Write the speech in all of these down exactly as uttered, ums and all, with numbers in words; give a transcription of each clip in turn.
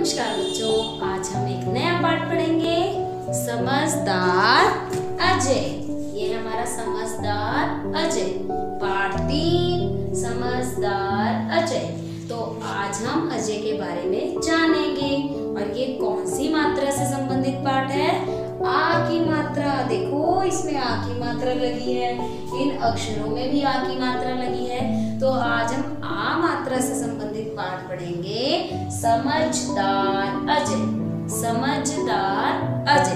नमस्कार बच्चों, आज हम एक नया पाठ पढ़ेंगे। समझदार अजय। ये है हमारा समझदार अजय, पाठ तीन, समझदार अजय। तो आज हम अजय के बारे में जानेंगे। और ये कौन सी मात्रा से संबंधित पाठ है? आ की मात्रा। देखो इसमें आ की मात्रा लगी है, इन अक्षरों में भी आ की मात्रा लगी है। तो आज हम आ मात्रा से संबंधित पाठ पढ़ेंगे। समझदार अजय। समझदार अजय।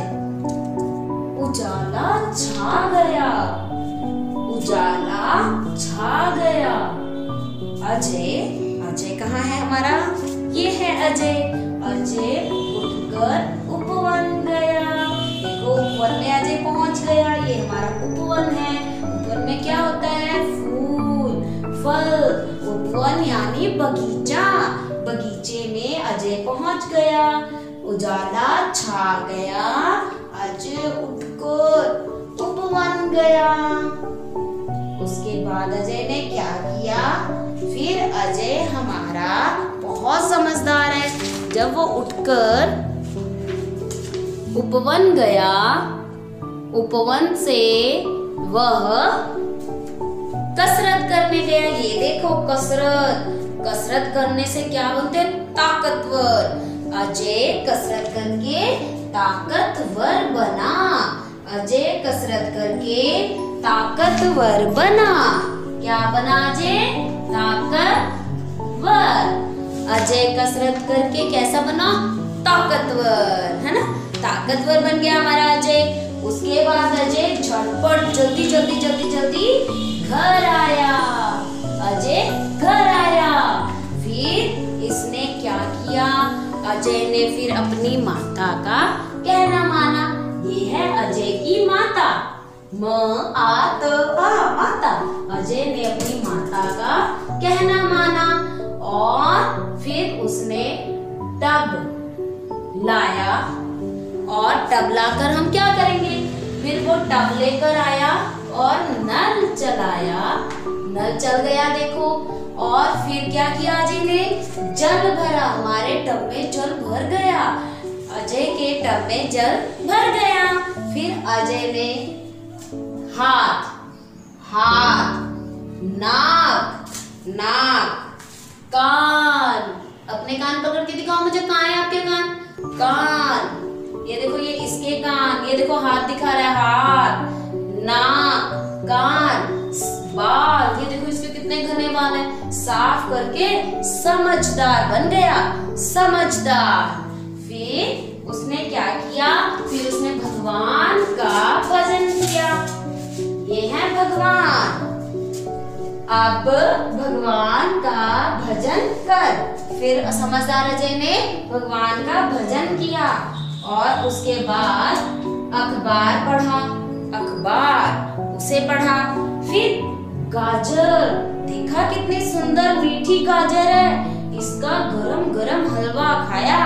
उजाला छा गया, उजाला छा गया। अजय, अजय कहाँ है हमारा? ये है अजय। अजय उठकर उपवन गया। देखो उपवन में अजय पहुंच गया। ये हमारा उपवन है। उपवन में क्या होता है? फूल, फल। उपवन यानी बगीचा। बगीचे में अजय पहुंच गया। उजाला छा गया, अजय उठकर उपवन गया। उसके बाद अजय ने क्या किया? फिर अजय हमारा बहुत समझदार है। जब वो उठकर उपवन गया, उपवन से वह कसरत करने गया। ये देखो कसरत। कसरत करने से क्या बोलते हैं? ताकतवर। अजय कसरत करके ताकतवर बना। अजय कसरत करके ताकतवर बना। क्या बना अजय? ताकतवर। अजय कसरत करके कैसा बना? ताकतवर, है ना? ताकतवर बन गया हमारा अजय। उसके बाद अजय झटपट जल्दी जल्दी जल्दी जल्दी घर आया। अजय घर आया। फिर इसने क्या किया? अजय ने फिर अपनी माता का कहना माना। ये है अजय की माता। म आ त आ माता। अजय ने अपनी माता का कहना माना और फिर उसने टब लाया। और टब लाकर हम क्या करेंगे? फिर वो टब लेकर आया और नल चलाया। नल चल गया देखो। और फिर क्या किया अजय ने? जल भरा। हमारे टब में जल भर गया। अजय के टब में जल भर गया। फिर अजय ने हाथ, हाथ, नाक, नाक, कान। अपने कान पकड़ के दिखाओ मुझे, कहाँ है आपके कान? कान। ये देखो, ये इसके कान। ये देखो हाथ दिखा रहा है, हाथ, नाक, कान, बाल। ये देखो इसके कितने घने बाल हैं। साफ करके समझदार बन गया। समझदार। फिर उसने क्या किया? फिर उसने भगवान का भजन किया। ये है भगवान। अब भगवान का भजन कर। फिर समझदार अजय ने भगवान का भजन किया और उसके बाद अखबार पढ़ा। अखबार उसे पढ़ा। फिर गाजर, देखा कितनी सुंदर मीठी गाजर है। इसका गरम गरम हलवा खाया।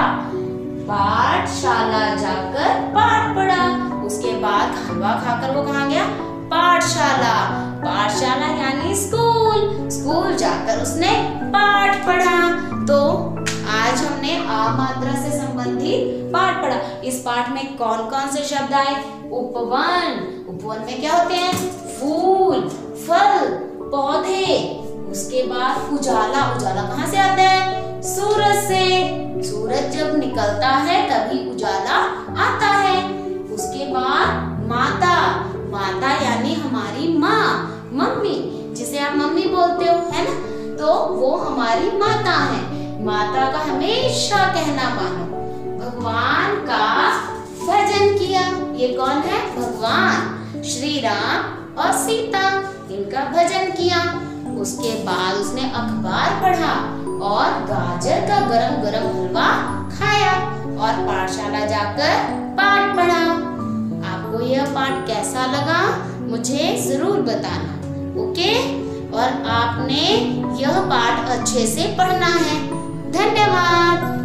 पाठशाला जाकर पाठ पढ़ा। उसके बाद हलवा खाकर वो कहाँ गया? पाठशाला। पाठशाला यानी स्कूल। स्कूल जाकर उसने पाठ पढ़ा। तो आज हमने आ मात्रा से संबंधित पाठ पढ़ा। इस पाठ में कौन कौन से शब्द आए? उपवन। उपवन में क्या होते हैं? फूल, फल, पौधे। उसके बाद उजाला। उजाला कहाँ से आता है? सूरज से। सूरज जब निकलता है तभी उजाला आता है। उसके बाद माता। माता यानी हमारी माँ, मम्मी, जिसे आप मम्मी बोलते हो, है ना? तो वो हमारी माता है। माता का हमेशा कहना मानो। भगवान का भजन किया। ये कौन है? भगवान श्री राम और सीता, इनका भजन किया। उसके बाद उसने अखबार पढ़ा और गाजर का गरम गरम हलवा खाया और पाठशाला जाकर पाठ पढ़ा। आपको यह पाठ कैसा लगा मुझे जरूर बताना, ओके? और आपने यह पाठ अच्छे से पढ़ना है। धन्यवाद।